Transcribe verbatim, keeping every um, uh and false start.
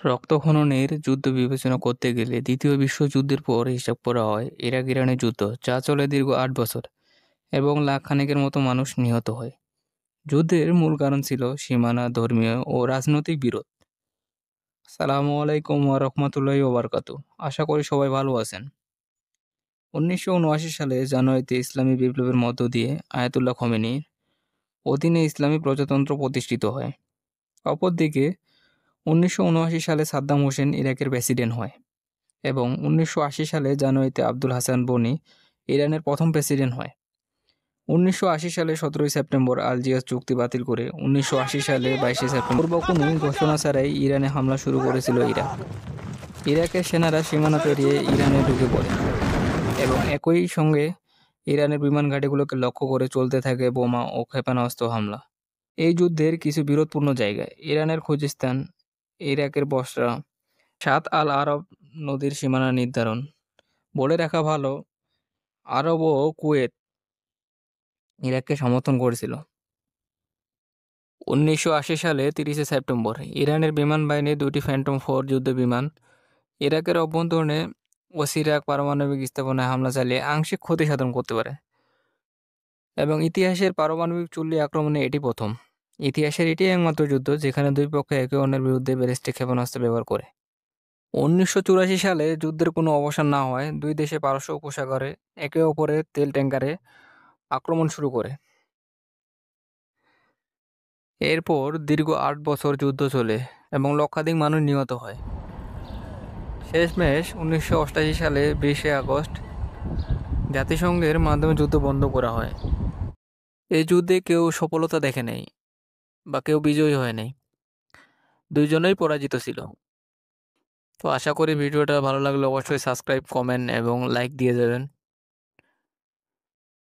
রক্তক্ষরণের যুদ্ধ বিবেচনা করতে গেলে দ্বিতীয় বিশ্বযুদ্ধের পর হিসাব করা হয় ইরাক-ইরানের যুদ্ধ, যা চলে দীর্ঘ আট বছর এবং লাখ খানেকের মতো মানুষ নিহত হয়। যুদ্ধের মূল কারণ ছিল সীমানা, ধর্মীয় ও রাজনৈতিক বিরোধ। আসসালামু আলাইকুম ওয়া রাহমাতুল্লাহি ওয়া বারাকাতুহু। আশা করি সবাই ভালো আছেন। উনিশশো উনআশি সালে জানুয়ারিতে ইসলামী বিপ্লবের মধ্য দিয়ে আয়াতুল্লাহ খমেনির অধীনে ইসলামী প্রজাতন্ত্র প্রতিষ্ঠিত হয়। অপরদিকে উনিশশো উনআশি সালে সাদ্দাম হোসেন ইরাকের প্রেসিডেন্ট হয় এবং উনিশশো আশি সালে জানুয়ারিতে আব্দুল হাসান বনি ইরানের প্রথম প্রেসিডেন্ট হয়। উনিশশো আশি সালে সতেরোই সেপ্টেম্বর আলজিয়ার্স চুক্তি বাতিল করে উনিশশো আশি সালে বাইশে সেপ্টেম্বর পূর্ব কোনো ঘোষণা ছাড়াই ইরানে হামলা শুরু করেছিল ইরাক। ইরাকের সেনারা সীমানা পেরিয়ে ইরানে ঢুকে পড়ে এবং একই সঙ্গে ইরানের বিমান ঘাঁটিগুলোকে লক্ষ্য করে চলতে থাকে বোমা ও ক্ষেপণাস্ত্র হামলা। এই যুদ্ধের কিছু বিরোধপূর্ণ জায়গায় ইরানের খুজিস্তান, ইরাকের বসরা, সাত আল আরব নদীর সীমানা নির্ধারণ। বলে রাখা ভালো, আরব ও কুয়েত ইরাককে সমর্থন করেছিল। উনিশশো আশি সালে তিরিশে সেপ্টেম্বর ইরানের বিমান বাহিনীর দুটি ফ্যান্টম ফোর যুদ্ধ বিমান ইরাকের অভ্যন্তরীণে ওসিরাক পারমাণবিক স্থাপনায় হামলা চালিয়ে আংশিক ক্ষতি সাধন করতে পারে এবং ইতিহাসের পারমাণবিক চুল্লি আক্রমণে এটি প্রথম। ইতিহাসের এটি একমাত্র যুদ্ধ যেখানে দুই পক্ষ একে অন্যের বিরুদ্ধে ব্যালিস্টিক ক্ষেপণাস্ত্র ব্যবহার করে। উনিশশো চুরাশি সালে যুদ্ধের কোনো অবসান না হয় দুই দেশে পারস্য উপসাগরে একে অপরের তেল ট্যাঙ্কারে আক্রমণ শুরু করে। এরপর দীর্ঘ আট বছর যুদ্ধ চলে এবং লক্ষাধিক মানুষ নিহত হয়। শেষমেশ উনিশশো অষ্টাশি সালে বিশে আগস্ট জাতিসংঘের মাধ্যমে যুদ্ধ বন্ধ করা হয়। এই যুদ্ধে কেউ সফলতা দেখে নেই বা কেউ বিজয়ী হয় নাই, দুইজনেই পরাজিত ছিল। তো আশা করি ভিডিওটা ভালো লাগলে অবশ্যই সাবস্ক্রাইব, কমেন্ট এবং লাইক দিয়ে যাবেন।